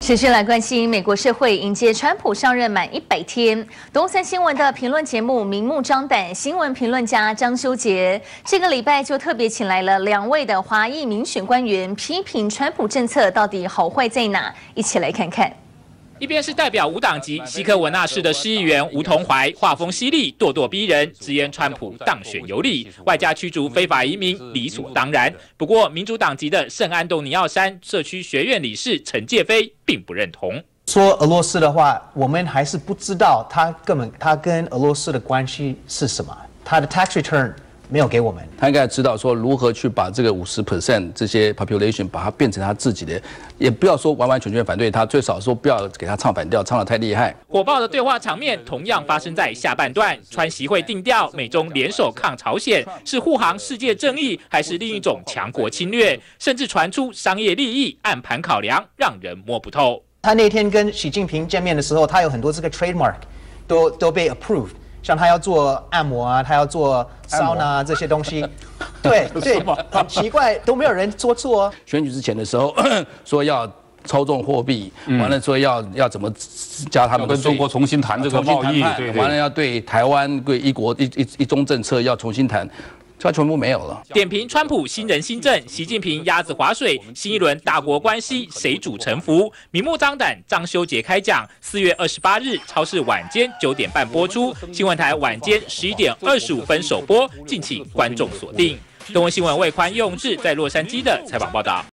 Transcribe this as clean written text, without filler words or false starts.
持续来关心美国社会迎接川普上任满100天，东森新闻的评论节目明目张胆，新闻评论家张修杰这个礼拜就特别请来了2位的华裔民选官员，批评川普政策到底好坏在哪？一起来看看。 一边是代表无党籍西科文纳市的市议员吴桐怀，话锋犀利、咄咄逼人，直言川普当选有理，外加驱逐非法移民理所当然。不过，民主党籍的圣安东尼奥山社区学院理事陈介飞并不认同。 说俄罗斯的话，我们还是不知道他跟俄罗斯的关系是什么，他的 tax return 没有给我们。 他应该知道说如何去把这个50% 这些 population 把它变成他自己的，也不要说完完全全反对他，最少说不要给他唱反调，唱得太厉害。 火爆的对话场面同样发生在下半段，川习会定调美中联手抗朝鲜，是护航世界正义，还是另一种强国侵略？甚至传出商业利益暗盘考量，让人摸不透。 他那天跟习近平见面的时候，他有很多这个 trademark 都被 approved。 像他要做按摩啊，他要做桑拿这些东西，对，很奇怪，都没有人做啊。 选举之前的时候说要操纵货币，完了说要怎么加他们的跟中国重新谈这个贸易，对， 完了要对台湾对一国一中政策要重新谈。 它全部没有了。 点评川普新人新政，习近平鸭子划水，新一轮大国关系谁主沉浮？明目张胆，张修杰开讲。4月28日，超市晚间9点半播出，新闻台晚间11点25分首播，敬请观众锁定。东森新闻魏宽用志在洛杉矶的采访报道。